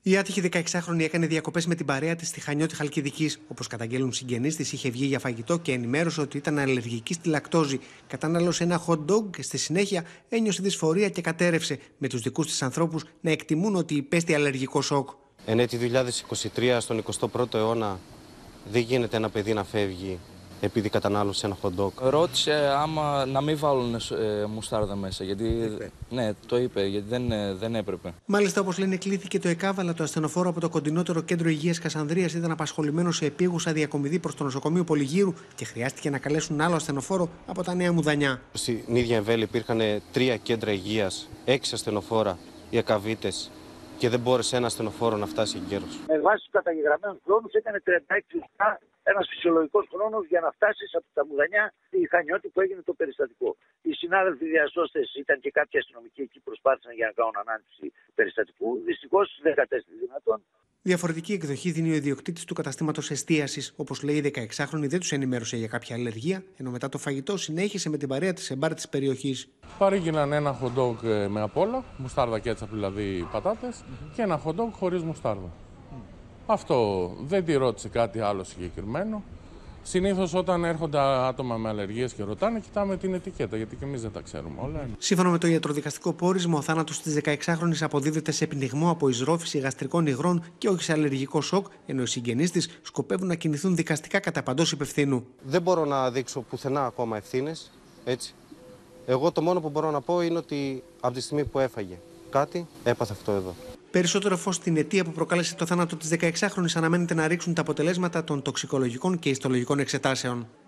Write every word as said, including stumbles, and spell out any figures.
Η άτυχη δεκαεξάχρονη έκανε διακοπές με την παρέα της στη Χανιώτη Χαλκιδικής. Όπως καταγγέλνουν συγγενείς της, είχε βγει για φαγητό και ενημέρωσε ότι ήταν αλλεργική στη λακτόζη. Κατανάλωσε ένα hot dog και στη συνέχεια ένιωσε δυσφορία και κατέρευσε, με τους δικούς της ανθρώπους να εκτιμούν ότι υπέστη αλλεργικό σοκ. Εν έτη δύο χιλιάδες είκοσι τρία, στον εικοστό πρώτο αιώνα, δεν γίνεται ένα παιδί να φεύγει επειδή κατανάλωσε ένα hot dog. Ρώτησε άμα να μην βάλουν ε, μουστάρδα μέσα, γιατί είπε. Ναι, το είπε, γιατί δεν, ε, δεν έπρεπε. Μάλιστα, όπως λένε, κλήθηκε το ΕΚΑΒ, το ασθενοφόρο από το κοντινότερο κέντρο υγείας Κασανδρίας ήταν απασχολημένο σε επίγουσα διακομιδή προς το νοσοκομείο Πολυγύρου και χρειάστηκε να καλέσουν άλλο ασθενοφόρο από τα Νέα Μουδανιά. Στην ίδια εμβέλεια υπήρχαν τρία κέντρα υγείας, έξι ασθενοφόρα, οι ακαβίτες, και δεν μπόρεσε ένα ασθενοφόρο να φτάσει εγκαίρως. Με βάση του καταγεγραμμένους χρόνους έκανε τριάντα έξι λεπτά, ένας φυσιολογικός χρόνος για να φτάσει από τα Μουδανιά στη Χανιώτη που έγινε το περιστατικό. Οι συνάδελφοι διασώστες, ήταν και κάποιοι αστυνομικοί εκεί, προσπάθησαν για να κάνουν ανάλυση περιστατικού. Δυστυχώς δεν κατέστη δυνατόν. Διαφορετική εκδοχή δίνει ο ιδιοκτήτης του καταστήματος εστίασης. Όπως λέει, η δεκαεξάχρονη δεν τους ενημέρωσε για κάποια αλλεργία, ενώ μετά το φαγητό συνέχισε με την παρέα της σε μπαρ της περιοχής. Παρήγγειλαν ένα hot dog με απ' όλα, μουστάρδα κέτσαπ δηλαδή πατάτες, mm-hmm. και ένα hot dog χωρίς μουστάρδα. Mm. Αυτό δεν τη ρώτησε κάτι άλλο συγκεκριμένο. Συνήθως όταν έρχονται άτομα με αλλεργίες και ρωτάνε, κοιτάμε την ετικέτα, γιατί και εμείς δεν τα ξέρουμε όλα. Σύμφωνα με το ιατροδικαστικό πόρισμα, ο θάνατος της δεκαεξάχρονης αποδίδεται σε πνιγμό από εισρόφηση γαστρικών υγρών και όχι σε αλλεργικό σοκ, ενώ οι συγγενείς της σκοπεύουν να κινηθούν δικαστικά κατά παντός υπευθύνου. Δεν μπορώ να δείξω πουθενά ακόμα ευθύνες, έτσι. Εγώ το μόνο που μπορώ να πω είναι ότι από τη στιγμή που έφαγε κάτι, έπαθε αυτό εδώ. Περισσότερο φως στην αιτία που προκάλεσε το θάνατο της δεκαεξάχρονης αναμένεται να ρίξουν τα αποτελέσματα των τοξικολογικών και ιστολογικών εξετάσεων.